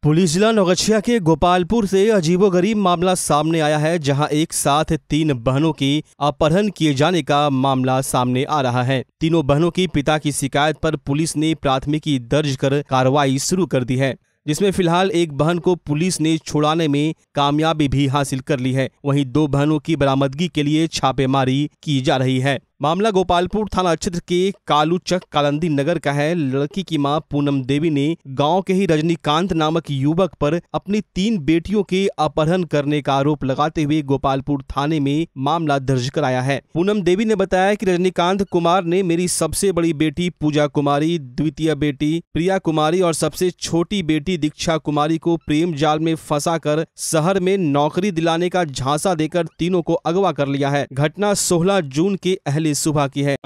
Police जिला नौगछिया के गोपालपुर से अजीबोगरीब मामला सामने आया है, जहां एक साथ 3 बहनों की अपहरण किए जाने का मामला सामने आ रहा है। तीनों बहनों की पिता की शिकायत पर पुलिस ने प्राथमिकी दर्ज कर कार्रवाई शुरू कर दी है, जिसमें फिलहाल एक बहन को पुलिस ने छुड़ाने में कामयाबी भी हासिल कर ली है। वहीं 2 बहनों की बरामदगी के लिए छापेमारी की जा रही है। मामला गोपालपुर थाना क्षेत्र के कालूचक कालंदी नगर का है। लड़की की मां पूनम देवी ने गांव के ही रजनीकांत नामक युवक पर अपनी 3 बेटियों के अपहरण करने का आरोप लगाते हुए गोपालपुर थाने में मामला दर्ज कराया है। पूनम देवी ने बताया कि रजनीकांत कुमार ने मेरी सबसे बड़ी बेटी पूजा कुमारी, द्वितीय बेटी प्रिया कुमारी और सबसे छोटी बेटी दीक्षा कुमारी को प्रेम जाल में फंसाकर शहर में नौकरी दिलाने का झांसा देकर तीनों को अगवा कर लिया है। घटना 16 जून के अहले सुबह की है।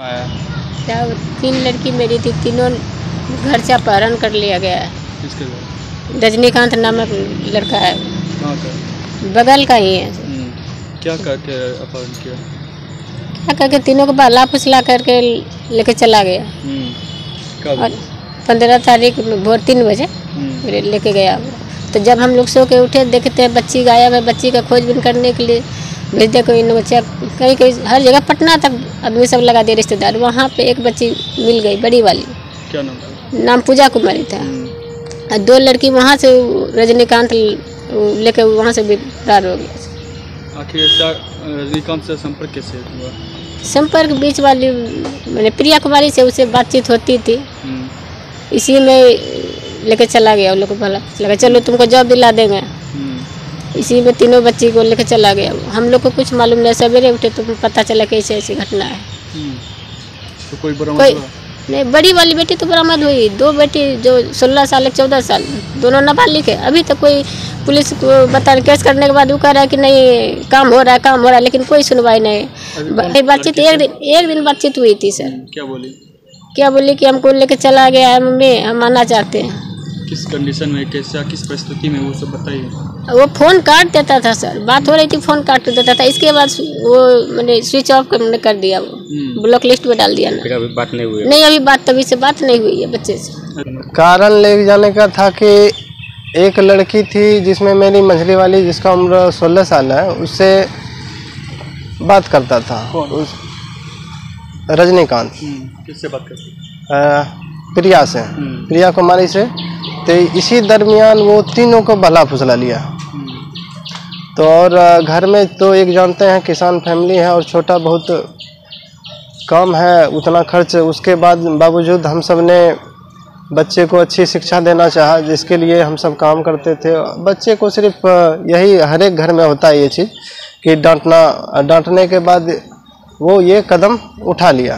3 लड़की मेरी थी, तीनों घर से अपहरण कर लिया गया है। किसके घर? रजनीकांत नामक लड़का है, बगल का ही है। क्या करके अपहरण किया? क्या करके तीनों को बहला फुसला करके लेके चला गया। कब? और 15 तारीख भोर 3 बजे लेके गया। तो जब हम लोग सो के उठे, देखते हैं बच्ची गायब है। बच्ची का खोजबीन करने के लिए भेज दे कोई बच्चा, कहीं कहीं हर जगह पटना तक आदमी सब लगा दे रिश्तेदार। वहाँ पे एक बच्ची मिल गई, बड़ी वाली। क्या नाम था? नाम पूजा कुमारी था। और 2 लड़की वहाँ से रजनीकांत लेके वहाँ से भी फरार हो गया। आखिर ऐसा रजनीकांत से संपर्क कैसे हुआ? संपर्क बीच वाली मैंने प्रिया कुमारी से उससे बातचीत होती थी, इसी में लेके चला गया। उन लोग को भला लगा चलो तुमको जॉब दिला देंगे, इसी में तीनों बच्ची को लेकर चला गया। हम लोग को कुछ मालूम नहीं, सवेरे उठे तो पता चला कि ऐसी घटना है। तो कोई बरामद नहीं, बड़ी वाली बेटी तो बरामद हुई। 2 बेटी जो 16 साल एक 14 साल, दोनों नाबालिग है। अभी तक कोई पुलिस को बता केस करने के बाद वो कह रहा है कि नहीं काम हो रहा है, लेकिन कोई सुनवाई नहीं। बातचीत एक दिन बातचीत हुई थी सर। क्या बोली कि हमको लेके चला गया है मम्मी, हम आना चाहते हैं। किस कंडीशन में, कैसा, किस परिस्थिति में, वो सब बताइए। वो फोन काट देता था सर, बात हो रही थी फोन काट देता था। इसके बाद वो मैंने स्विच ऑफ कर दिया, वो ब्लॉक लिस्ट में डाल दिया ना। फिर अभी बात नहीं हुई? नहीं, अभी बात तभी से बात नहीं हुई है बच्चे से। कारण ले जाने का था कि एक लड़की थी जिसमें मेरी मझली वाली, जिसका उम्र 16 साल है, उससे बात करता था। रजनीकांत। किससे बात करती? प्रिया से, प्रिया कुमारी से। तो इसी दरमियान वो तीनों को भला फुसला लिया। तो और घर में तो एक जानते हैं किसान फैमिली है और छोटा बहुत कम है उतना खर्च। उसके बाद बावजूद हम सब ने बच्चे को अच्छी शिक्षा देना चाहा, जिसके लिए हम सब काम करते थे। बच्चे को सिर्फ यही हर एक घर में होता है ये चीज़ कि डांटने के बाद वो ये कदम उठा लिया।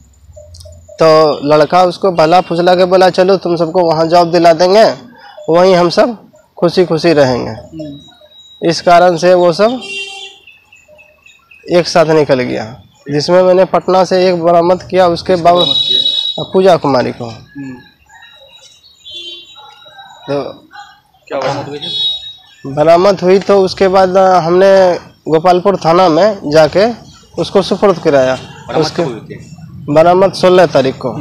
तो लड़का उसको भला फुसला के बोला चलो तुम सबको वहाँ जॉब दिला देंगे, वहीं हम सब खुशी खुशी रहेंगे। इस कारण से वो सब एक साथ निकल गया, जिसमें मैंने पटना से एक बरामद किया। उसके बाद पूजा कुमारी को। तो क्या बरामद हुई तो उसके बाद हमने गोपालपुर थाना में जाके उसको सुपुर्द कराया। उसके बरामद 16 तारीख को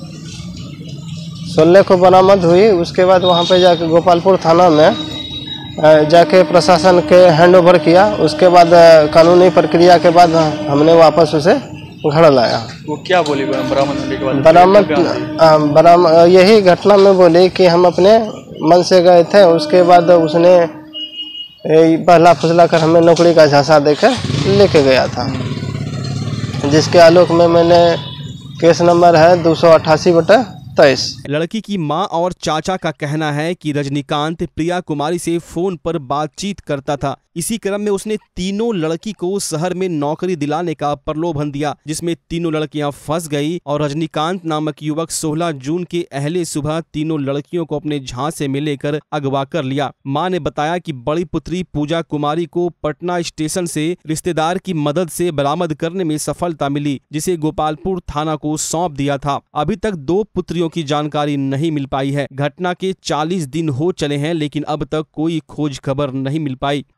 16 को बरामद हुई। उसके बाद वहाँ पे जाके गोपालपुर थाना में जाके प्रशासन के हैंड ओवर किया। उसके बाद कानूनी प्रक्रिया के बाद हमने वापस उसे घर लाया। वो क्या बोली बरामद होने के बाद? बरामद यही घटना में बोली कि हम अपने मन से गए थे। उसके बाद उसने पहला फुसला कर हमें नौकरी का झांसा देकर लेके गया था, जिसके आलोक में मैंने केस नंबर है 288/23। लड़की की मां और चाचा का कहना है कि रजनीकांत प्रिया कुमारी से फोन पर बातचीत करता था। इसी क्रम में उसने तीनों लड़की को शहर में नौकरी दिलाने का प्रलोभन दिया, जिसमें तीनों लड़कियां फंस गई और रजनीकांत नामक युवक 16 जून के अहले सुबह तीनों लड़कियों को अपने झांसे में लेकर अगवा कर लिया। मां ने बताया कि बड़ी पुत्री पूजा कुमारी को पटना स्टेशन से रिश्तेदार की मदद से बरामद करने में सफलता मिली, जिसे गोपालपुर थाना को सौंप दिया था। अभी तक 2 पुत्रियों की जानकारी नहीं मिल पाई है। घटना के 40 दिन हो चले हैं, लेकिन अब तक कोई खोज खबर नहीं मिल पाई।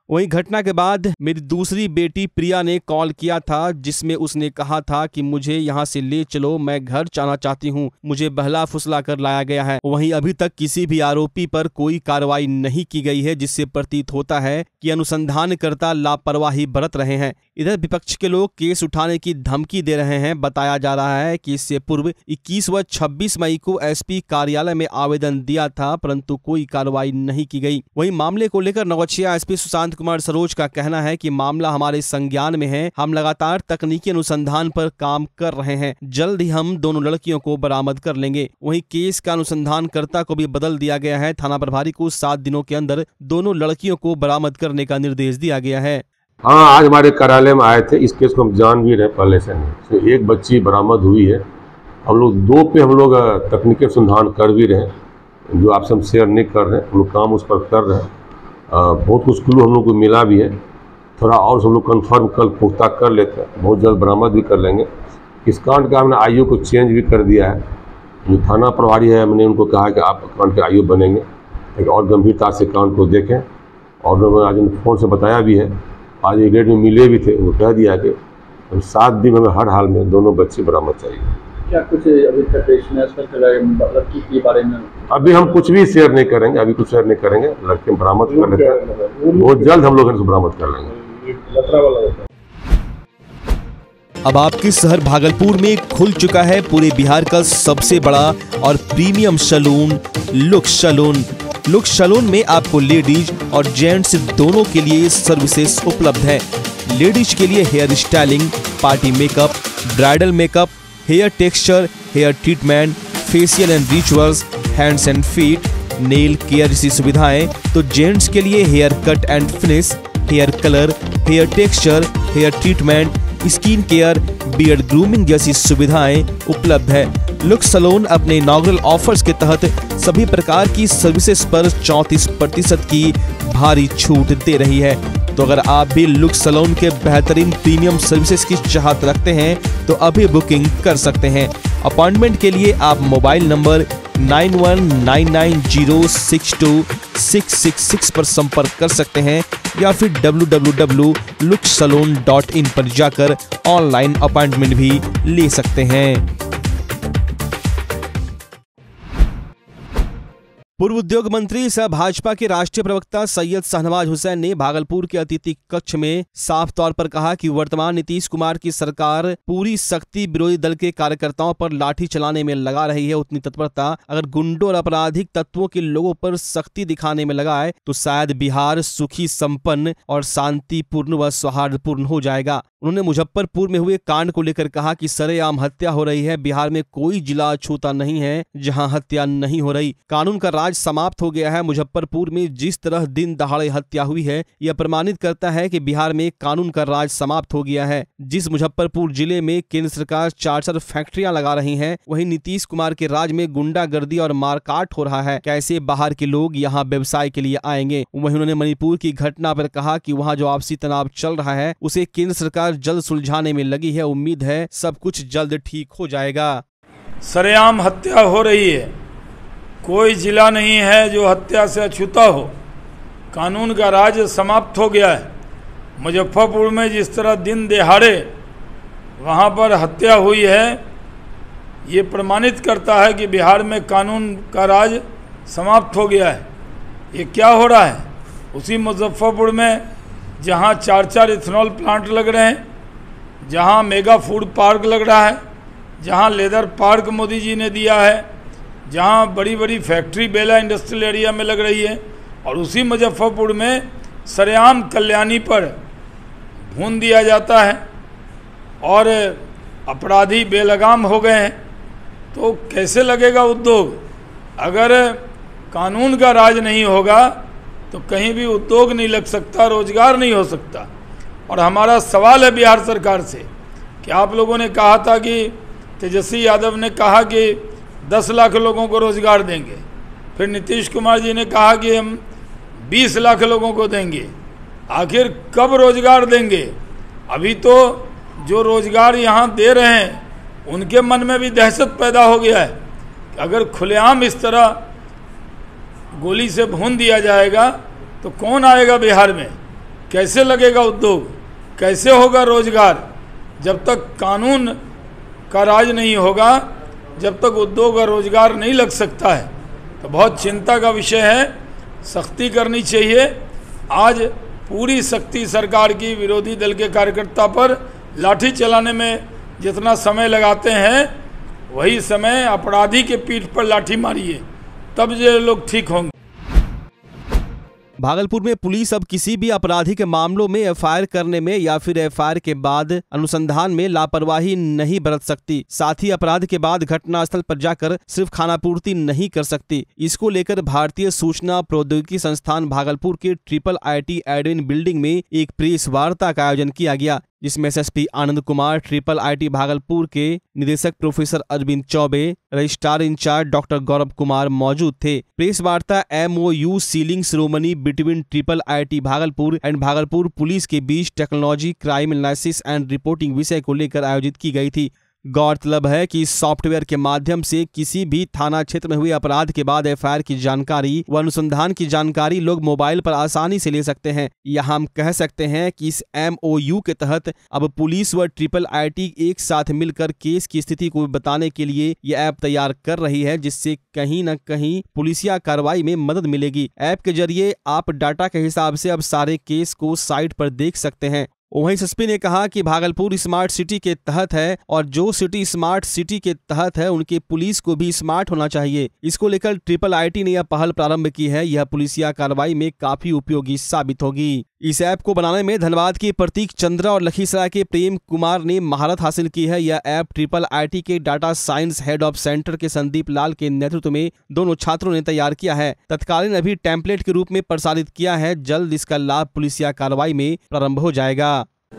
वहीं घटना के बाद मेरी दूसरी बेटी प्रिया ने कॉल किया था, जिसमें उसने कहा था कि मुझे यहाँ से ले चलो, मैं घर जाना चाहती हूँ, मुझे बहला फुसला कर लाया गया है। वहीं अभी तक किसी भी आरोपी पर कोई कार्रवाई नहीं की गई है, जिससे प्रतीत होता है कि अनुसंधानकर्ता लापरवाही बरत रहे हैं। इधर विपक्ष के लोग केस उठाने की धमकी दे रहे हैं। बताया जा रहा है कि इससे पूर्व 21 व 26 मई को एसपी कार्यालय में आवेदन दिया था, परंतु कोई कार्रवाई नहीं की गई। वहीं मामले को लेकर नवगछिया एसपी सुशांत कुमार सरोज का कहना है कि मामला हमारे संज्ञान में है, हम लगातार तकनीकी अनुसंधान पर काम कर रहे हैं, जल्द ही हम दोनों लड़कियों को बरामद कर लेंगे। वहीं केस का अनुसंधानकर्ता को भी बदल दिया गया है। थाना प्रभारी को 7 दिनों के अंदर दोनों लड़कियों को बरामद करने का निर्देश दिया गया है। हाँ, आज हमारे कार्यालय में आए थे। इस केस को हम जान भी रहे पहले से नहीं। तो एक बच्ची बरामद हुई है। हम लोग 2 पे हम लोग तकनीकी अनुसंधान कर भी रहे हैं, जो आपसे हम शेयर नहीं कर रहे हैं। हम लोग काम उस पर कर रहे हैं। बहुत कुछ क्लू हम लोग को मिला भी है। थोड़ा और हम लोग कंफर्म कल पुख्ता कर लेते हैं, बहुत जल्द बरामद भी कर लेंगे। इस कांड का हमने आईओ को चेंज भी कर दिया है। जो थाना प्रभारी है, हमने उनको कहा कि आप कांड के आईओ बनेंगे, एक और गंभीरता से कांड को देखें। और उन्होंने आज फ़ोन से बताया भी है, आज एक डेट में मिले भी थे, वो कह दिया कि हम 7 दिन हमें हर हाल में दोनों बच्चे बरामद चाहिए। क्या कुछ अभी तक लड़की के बारे में अभी हम कुछ भी शेयर नहीं करेंगे, अभी कुछ शेयर नहीं करेंगे। लड़के बरामद कर लेते हैं, बहुत जल्द हम लोग इनको बरामद कर लेंगे। अब आपके शहर भागलपुर में खुल चुका है पूरे बिहार का सबसे बड़ा और premium salon Looks salon. Looks salon में आपको लेडीज और जेंट्स दोनों के लिए सर्विसेज उपलब्ध है। लेडीज के लिए hair styling, party makeup, bridal makeup, hair texture, hair treatment, facial and rituals, hands and feet, nail care जैसी सुविधाएं। तो जेंट्स के लिए hair cut and finish, hair colour, hair texture, hair treatment, skin care, beard grooming जैसी सुविधाएं उपलब्ध है। Looks salon अपने इनॉग्रल ऑफर्स के तहत सभी प्रकार की सर्विसेज पर 34% की भारी छूट दे रही है। तो अगर आप भी लुक्स सैलून के बेहतरीन प्रीमियम सर्विसेज की चाहत रखते हैं तो अभी बुकिंग कर सकते हैं। अपॉइंटमेंट के लिए आप मोबाइल नंबर 9199062666 पर संपर्क कर सकते हैं या फिर www.luxsalon.in पर जाकर ऑनलाइन अपॉइंटमेंट भी ले सकते हैं। पूर्व उद्योग मंत्री सह भाजपा के राष्ट्रीय प्रवक्ता सैयद शाहनवाज हुसैन ने भागलपुर के अतिथि कक्ष में साफ तौर पर कहा कि वर्तमान नीतीश कुमार की सरकार पूरी शक्ति विरोधी दल के कार्यकर्ताओं पर लाठी चलाने में लगा रही है। उतनी तत्परता अगर गुंडों और आपराधिक तत्वों के लोगों पर सख्ती दिखाने में लगाए तो शायद बिहार सुखी, संपन्न और शांतिपूर्ण व सौहार्दपूर्ण हो जाएगा। उन्होंने मुजफ्फरपुर में हुए कांड को लेकर कहा कि सरेआम हत्या हो रही है। बिहार में कोई जिला छूता नहीं है जहां हत्या नहीं हो रही। कानून का राज समाप्त हो गया है। मुजफ्फरपुर में जिस तरह दिन दहाड़े हत्या हुई है, यह प्रमाणित करता है कि बिहार में कानून का राज समाप्त हो गया है। जिस मुजफ्फरपुर जिले में केंद्र सरकार 4 फैक्ट्रियां लगा रही है, वहीं नीतीश कुमार के राज में गुंडागर्दी और मारकाट हो रहा है। कैसे बाहर के लोग यहाँ व्यवसाय के लिए आएंगे। वहीं उन्होंने मणिपुर की घटना पर कहा कि वहाँ जो आपसी तनाव चल रहा है उसे केंद्र सरकार जल्द सुलझाने में लगी है। उम्मीद है सब कुछ जल्द ठीक हो जाएगा। सरेआम हत्या हो रही है, कोई जिला नहीं है जो हत्या से अछूता हो। कानून का राज समाप्त हो गया है। मुजफ्फरपुर में जिस तरह दिन दिहाड़े वहाँ पर हत्या हुई है, ये प्रमाणित करता है कि बिहार में कानून का राज समाप्त हो गया है। ये क्या हो रहा है? उसी मुजफ्फरपुर में जहाँ 4 इथेनॉल प्लांट लग रहे हैं, जहाँ मेगा फूड पार्क लग रहा है, जहाँ लेदर पार्क मोदी जी ने दिया है, जहाँ बड़ी बड़ी फैक्ट्री बेला इंडस्ट्रियल एरिया में लग रही है, और उसी मुजफ्फरपुर में सरेआम कल्याणी पर भून दिया जाता है और अपराधी बेलगाम हो गए हैं। तो कैसे लगेगा उद्योग? अगर कानून का राज नहीं होगा तो कहीं भी उद्योग नहीं लग सकता, रोजगार नहीं हो सकता। और हमारा सवाल है बिहार सरकार से कि आप लोगों ने कहा था कि तेजस्वी यादव ने कहा कि 10 लाख लोगों को रोजगार देंगे, फिर नीतीश कुमार जी ने कहा कि हम 20 लाख लोगों को देंगे। आखिर कब रोजगार देंगे? अभी तो जो रोजगार यहाँ दे रहे हैं उनके मन में भी दहशत पैदा हो गया है कि अगर खुलेआम इस तरह गोली से भून दिया जाएगा तो कौन आएगा बिहार में। कैसे लगेगा उद्योग, कैसे होगा रोजगार? जब तक कानून का राज नहीं होगा, जब तक उद्योग और रोजगार नहीं लग सकता है, तो बहुत चिंता का विषय है। सख्ती करनी चाहिए। आज पूरी सख्ती सरकार की विरोधी दल के कार्यकर्ता पर लाठी चलाने में जितना समय लगाते हैं, वही समय अपराधी के पीठ पर लाठी मारिए, तब ये लोग ठीक होंगे। भागलपुर में पुलिस अब किसी भी आपराधिक मामलों में एफआईआर करने में या फिर एफआईआर के बाद अनुसंधान में लापरवाही नहीं बरत सकती। साथ ही अपराध के बाद घटनास्थल पर जाकर सिर्फ खानापूर्ति नहीं कर सकती। इसको लेकर भारतीय सूचना प्रौद्योगिकी संस्थान भागलपुर के IIIT एडमिन बिल्डिंग में एक प्रेस वार्ता का आयोजन किया गया, जिसमें एसएसपी आनंद कुमार, IIIT भागलपुर के निदेशक professor Arvind Choubey, registrar incharge doctor Gaurav Kumar मौजूद थे। प्रेस वार्ता MOU sealing ceremony between IIIT Bhagalpur and Bhagalpur police के बीच technology, crime analysis and reporting विषय को लेकर आयोजित की गई थी। गौरतलब है कि इस सॉफ्टवेयर के माध्यम से किसी भी थाना क्षेत्र में हुए अपराध के बाद एफआईआर की जानकारी व अनुसंधान की जानकारी लोग मोबाइल पर आसानी से ले सकते हैं। यहाँ हम कह सकते हैं कि इस MOU के तहत अब पुलिस व IIIT एक साथ मिलकर केस की स्थिति को बताने के लिए यह ऐप तैयार कर रही है, जिससे कहीं न कहीं पुलिसिया कार्रवाई में मदद मिलेगी। ऐप के जरिए आप डाटा के हिसाब से अब सारे केस को साइट पर देख सकते हैं। वहीं एसएसपी ने कहा कि भागलपुर स्मार्ट सिटी के तहत है और जो सिटी स्मार्ट सिटी के तहत है उनके पुलिस को भी स्मार्ट होना चाहिए। इसको लेकर IIIT ने यह पहल प्रारंभ की है। यह पुलिसिया कार्रवाई में काफी उपयोगी साबित होगी। इस ऐप को बनाने में धनबाद के प्रतीक चंद्रा और लखीसराय के प्रेम कुमार ने महारत हासिल की है। यह ऐप IIIT के data science head of centre के संदीप लाल के नेतृत्व में दोनों छात्रों ने तैयार किया है। तत्कालीन अभी टेम्पलेट के रूप में प्रसारित किया है। जल्द इसका लाभ पुलिसिया कार्रवाई में प्रारंभ हो जाएगा।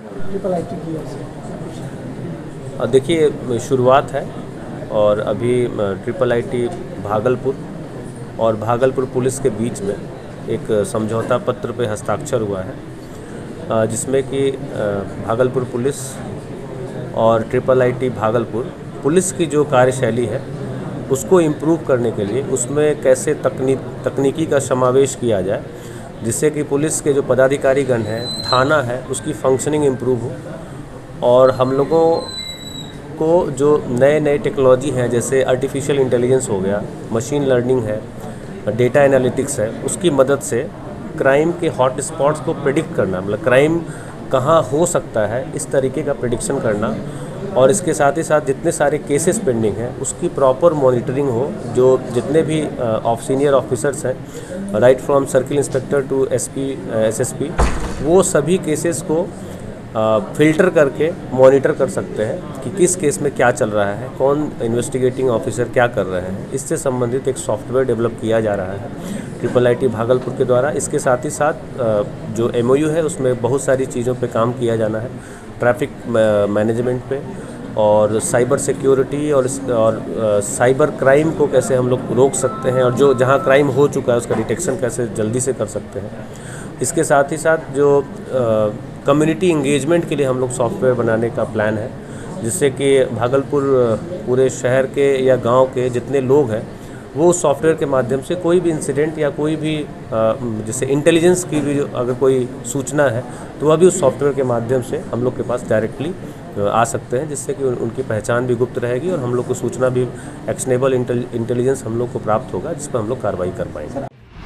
देखिए, शुरुआत है और अभी IIIT भागलपुर और भागलपुर पुलिस के बीच में एक समझौता पत्र पे हस्ताक्षर हुआ है, जिसमें कि भागलपुर पुलिस और IIIT भागलपुर पुलिस की जो कार्यशैली है उसको इम्प्रूव करने के लिए उसमें कैसे तकनीकी का समावेश किया जाए, जिससे कि पुलिस के जो पदाधिकारीगण हैं, थाना है, उसकी फंक्शनिंग इम्प्रूव हो। और हम लोगों को जो नए टेक्नोलॉजी हैं, जैसे आर्टिफिशियल इंटेलिजेंस हो गया, मशीन लर्निंग है, डेटा एनालिटिक्स है, उसकी मदद से क्राइम के हॉट स्पॉट्स को प्रेडिक्ट करना, मतलब क्राइम कहाँ हो सकता है इस तरीके का प्रेडिक्शन करना, और इसके साथ ही साथ जितने सारे केसेस पेंडिंग हैं उसकी प्रॉपर मॉनिटरिंग हो। जो जितने भी सीनियर ऑफिसर्स हैं, right from circle inspector to SP SSP, वो सभी केसेस को फिल्टर करके मॉनिटर कर सकते हैं कि किस केस में क्या चल रहा है, कौन इन्वेस्टिगेटिंग ऑफिसर क्या कर रहे हैं। इससे संबंधित एक सॉफ्टवेयर डेवलप किया जा रहा है IIIT भागलपुर के द्वारा। इसके साथ ही साथ जो MOU है उसमें बहुत सारी चीज़ों पे काम किया जाना है, ट्रैफिक मैनेजमेंट पे और साइबर सिक्योरिटी और साइबर क्राइम को कैसे हम लोग रोक सकते हैं, और जो जहाँ क्राइम हो चुका है उसका डिटेक्शन कैसे जल्दी से कर सकते हैं। इसके साथ ही साथ जो कम्युनिटी इंगेजमेंट के लिए हम लोग सॉफ्टवेयर बनाने का प्लान है, जिससे कि भागलपुर पूरे शहर के या गांव के जितने लोग हैं वो सॉफ्टवेयर के माध्यम से कोई भी इंसिडेंट या कोई भी जैसे इंटेलिजेंस की भी अगर कोई सूचना है तो वह भी उस सॉफ्टवेयर के माध्यम से हम लोग के पास डायरेक्टली आ सकते हैं, जिससे कि उनकी पहचान भी गुप्त रहेगी और हम लोग को सूचना भी एक्शनेबल इंटेलिजेंस हम लोग को प्राप्त होगा, जिस पर हम लोग कार्रवाई कर पाएंगे।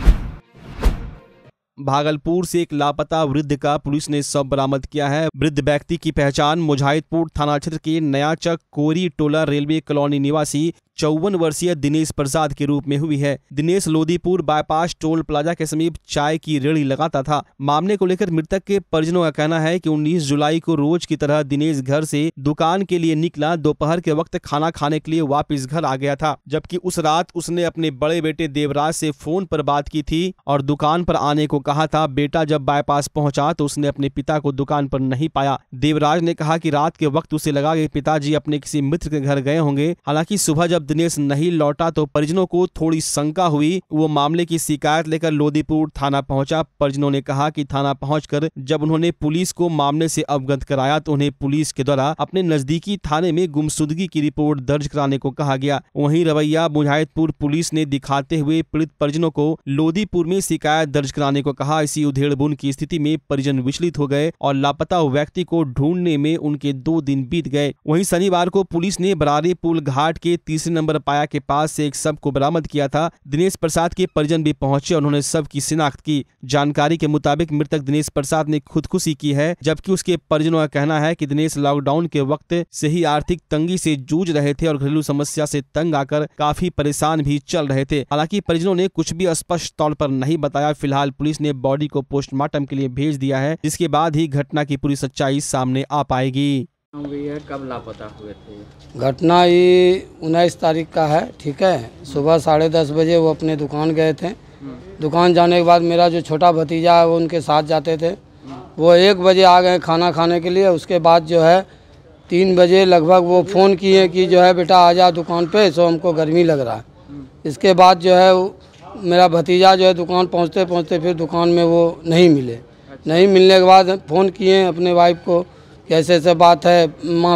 भागलपुर से एक लापता वृद्ध का पुलिस ने शव बरामद किया है। वृद्ध व्यक्ति की पहचान मुजाहिदपुर थाना क्षेत्र के नयाचक कोरी टोला रेलवे कॉलोनी निवासी 54 वर्षीय दिनेश प्रसाद के रूप में हुई है। Dinesh Lodipur bypass toll plaza के समीप चाय की रेहड़ी लगाता था। मामले को लेकर मृतक के परिजनों का कहना है कि 19 जुलाई को रोज की तरह दिनेश घर से दुकान के लिए निकला। दोपहर के वक्त खाना खाने के लिए वापस घर आ गया था, जबकि उस रात उसने अपने बड़े बेटे देवराज से फोन पर बात की थी और दुकान पर आने को कहा था। बेटा जब बाईपास पहुंचा तो उसने अपने पिता को दुकान पर नहीं पाया। देवराज ने कहा कि रात के वक्त उसे लगा कि पिताजी अपने किसी मित्र के घर गए होंगे। हालांकि सुबह जब दिनेश नहीं लौटा तो परिजनों को थोड़ी शंका हुई। वो मामले की शिकायत लेकर लोदीपुर थाना पहुंचा। परिजनों ने कहा कि थाना पहुंचकर जब उन्होंने पुलिस को मामले से अवगत कराया तो उन्हें पुलिस के द्वारा अपने नजदीकी थाने में गुमशुदगी की रिपोर्ट दर्ज कराने को कहा गया। वहीं रवैया मुजाहिदपुर पुलिस ने दिखाते हुए पीड़ित परिजनों को लोदीपुर में शिकायत दर्ज कराने को कहा। इसी उधेड़बुन की स्थिति में परिजन विचलित हो गए और लापता व्यक्ति को ढूंढने में उनके 2 दिन बीत गए। वहीं शनिवार को पुलिस ने बरारी पुल घाट के 3 नंबर पाया के पास से एक शव को बरामद किया था। दिनेश प्रसाद के परिजन भी पहुंचे और उन्होंने शव की शिनाख्त की। जानकारी के मुताबिक मृतक दिनेश प्रसाद ने खुदकुशी की है, जबकि उसके परिजनों का कहना है कि दिनेश लॉकडाउन के वक्त से ही आर्थिक तंगी से जूझ रहे थे और घरेलू समस्या से तंग आकर काफी परेशान भी चल रहे थे। हालांकि परिजनों ने कुछ भी स्पष्ट तौर पर नहीं बताया। फिलहाल पुलिस ने बॉडी को पोस्टमार्टम के लिए भेज दिया है, जिसके बाद ही घटना की पूरी सच्चाई सामने आ पाएगी। कब लापता हुए थे? घटना ये 19 तारीख का है, ठीक है। सुबह 10:30 बजे वो अपने दुकान गए थे। दुकान जाने के बाद मेरा जो छोटा भतीजा है वो उनके साथ जाते थे। वो 1 बजे आ गए खाना खाने के लिए। उसके बाद जो है 3 बजे लगभग वो फ़ोन किए कि जो है बेटा आ जा दुकान पे, सो हमको गर्मी लग रहा है। इसके बाद जो है मेरा भतीजा जो है दुकान पहुँचते पहुँचते फिर दुकान में वो नहीं मिले। नहीं मिलने के बाद फ़ोन किए अपने वाइफ को कि ऐसे ऐसे बात है। माँ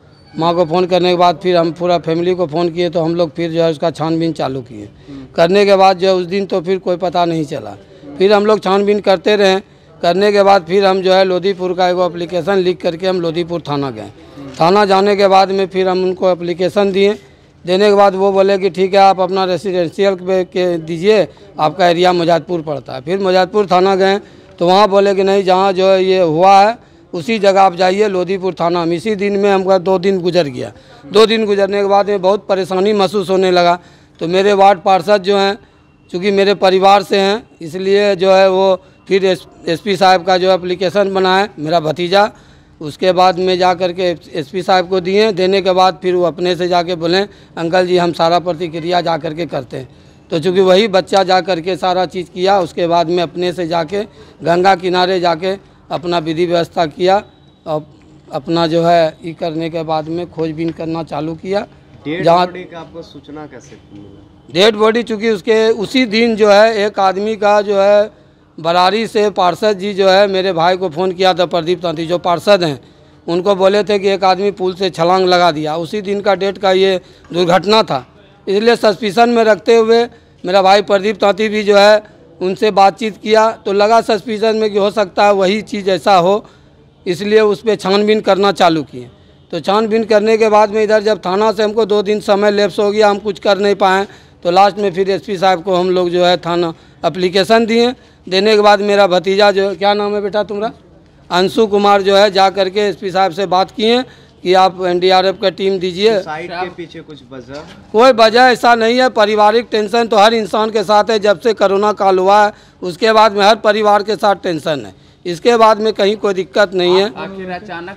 को फ़ोन करने के बाद फिर हम पूरा फैमिली को फ़ोन किए, तो हम लोग फिर जो है उसका छानबीन चालू किए। करने के बाद जो है उस दिन तो फिर कोई पता नहीं चला। फिर हम लोग छानबीन करते रहे। करने के बाद फिर हम जो है लोदीपुर का एक एप्लीकेशन लिख करके हम लोदीपुर थाना गए। थाना जाने के बाद में फिर हम उनको एप्लीकेशन दिए। देने के बाद वो बोले कि ठीक है आप अपना रेसिडेंशियल के दीजिए, आपका एरिया मुजाहिदपुर पड़ता है। फिर मुजाहिदपुर थाना गए तो वहाँ बोले कि नहीं, जहाँ जो है ये हुआ है उसी जगह आप जाइए लोदीपुर थाना में। इसी दिन में हमका 2 दिन गुजर गया। 2 दिन गुजरने के बाद में बहुत परेशानी महसूस होने लगा। तो मेरे वार्ड पार्षद जो हैं, चूँकि मेरे परिवार से हैं, इसलिए जो है वो फिर एसपी साहब का जो एप्लीकेशन बनाए मेरा भतीजा। उसके बाद में जा कर के एसपी साहब को दिए। देने के बाद फिर वो अपने से जाके बोले अंकल जी हम सारा प्रतिक्रिया जा कर के करते हैं। तो चूँकि वही बच्चा जा कर के सारा चीज़ किया। उसके बाद में अपने से जाके गंगा किनारे जाके अपना विधि व्यवस्था किया और अपना जो है ये करने के बाद में खोजबीन करना चालू किया। जहाँ का आपको सूचना कैसे मिला? डेड बॉडी चूँकि उसके उसी दिन जो है एक आदमी का जो है बरारी से पार्षद जी जो है मेरे भाई को फ़ोन किया था, प्रदीप तांती जो पार्षद हैं, उनको बोले थे कि एक आदमी पुल से छलांग लगा दिया। उसी दिन का डेट का ये दुर्घटना था। इसलिए सस्पिशन में रखते हुए मेरा भाई प्रदीप तांती भी जो है उनसे बातचीत किया, तो लगा सस्पिशन में कि हो सकता है वही चीज़ ऐसा हो, इसलिए उस पर छानबीन करना चालू किए। तो छानबीन करने के बाद में इधर जब थाना से हमको 2 दिन समय लैप्स हो गया, हम कुछ कर नहीं पाए, तो लास्ट में फिर एसपी साहब को हम लोग जो है थाना एप्लीकेशन दिए। देने के बाद मेरा भतीजा जो, क्या नाम है बेटा तुम्हारा, अंशु कुमार, जो है जा करके एसपी साहब से बात किए कि आप एनडीआरएफ का टीम दीजिए। साइड के पीछे कुछ वजह? कोई वजह ऐसा नहीं है। पारिवारिक टेंशन तो हर इंसान के साथ है। जब से कोरोना काल हुआ है उसके बाद में हर परिवार के साथ टेंशन है। इसके बाद में कहीं कोई दिक्कत नहीं है। आखिर अचानक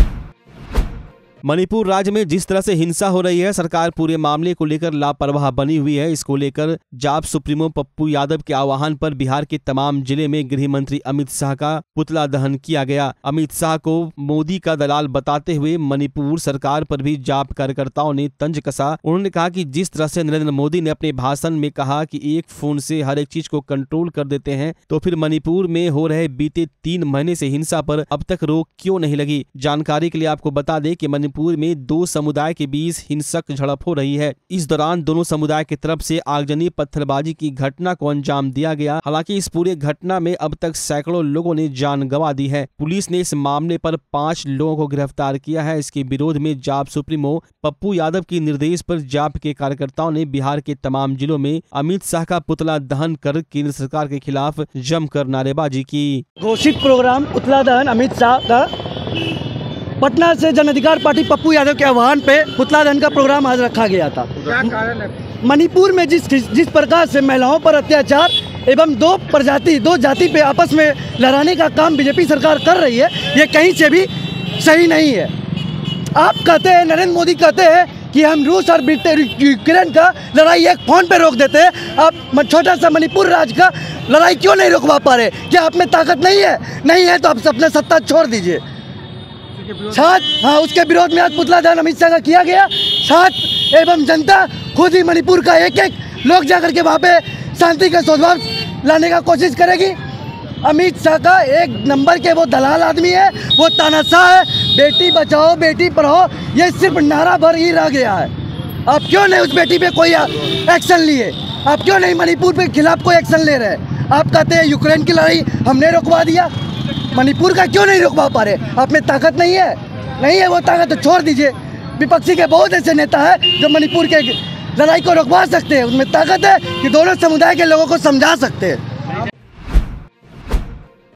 मणिपुर राज्य में जिस तरह से हिंसा हो रही है, सरकार पूरे मामले को लेकर लापरवाह बनी हुई है। इसको लेकर जाप सुप्रीमो पप्पू यादव के आह्वान पर बिहार के तमाम जिले में गृह मंत्री अमित शाह का पुतला दहन किया गया। अमित शाह को मोदी का दलाल बताते हुए मणिपुर सरकार पर भी जाप कार्यकर्ताओं ने तंज कसा। उन्होंने कहा कि जिस तरह से नरेंद्र मोदी ने अपने भाषण में कहा कि एक फोन से हर एक चीज को कंट्रोल कर देते हैं, तो फिर मणिपुर में हो रहे बीते 3 महीने से हिंसा पर अब तक रोक क्यों नहीं लगी। जानकारी के लिए आपको बता दें कि मणिपुर में 2 समुदाय के बीच हिंसक झड़प हो रही है। इस दौरान दोनों समुदाय की तरफ से आगजनी पत्थरबाजी की घटना को अंजाम दिया गया। हालांकि इस पूरे घटना में अब तक सैकड़ों लोगों ने जान गंवा दी है। पुलिस ने इस मामले पर 5 लोगों को गिरफ्तार किया है। इसके विरोध में जाप सुप्रीमो पप्पू यादव के निर्देश पर जाप के कार्यकर्ताओं ने बिहार के तमाम जिलों में अमित शाह का पुतला दहन कर केंद्र सरकार के खिलाफ जमकर नारेबाजी की। घोषित प्रोग्राम पुतला दहन अमित शाह का पटना से जन अधिकार पार्टी पप्पू यादव के आह्वान पे पुतला दहन का प्रोग्राम आज रखा गया था। क्या कारण है? मणिपुर में जिस प्रकार से महिलाओं पर अत्याचार एवं 2 जाति पे आपस में लड़ाने का काम बीजेपी सरकार कर रही है, ये कहीं से भी सही नहीं है। आप कहते हैं, नरेंद्र मोदी कहते हैं कि हम रूस और यूक्रेन का लड़ाई एक फोन पे रोक देते हैं। आप छोटा सा मणिपुर राज्य का लड़ाई क्यों नहीं रोकवा पा रहे? क्या आप में ताकत नहीं है? नहीं है तो आप अपने सत्ता छोड़ दीजिए। साथ हाँ, उसके विरोध में आज पुतला दहन अमित शाह का किया गया। साथ एवं जनता खुद ही मणिपुर का एक एक लोग जाकर के वहाँ पे शांति का सद्भाव लाने का कोशिश करेगी। अमित शाह का एक नंबर के वो दलाल आदमी है, वो तानाशाह है। बेटी बचाओ बेटी पढ़ाओ ये सिर्फ नारा भर ही रह गया है। आप क्यों नहीं उस बेटी पे कोई एक्शन लिए? आप क्यों नहीं मणिपुर के खिलाफ कोई एक्शन ले रहे? आप कहते हैं यूक्रेन की लड़ाई हमने रुकवा दिया, मणिपुर का क्यों नहीं रुकवा पा रहे? आप में ताकत नहीं है? नहीं है वो ताकत तो छोड़ दीजिए। विपक्षी के बहुत ऐसे नेता हैं जो मणिपुर के लड़ाई को रुकवा सकते हैं, उसमें ताकत है कि दोनों समुदाय के लोगों को समझा सकते हैं।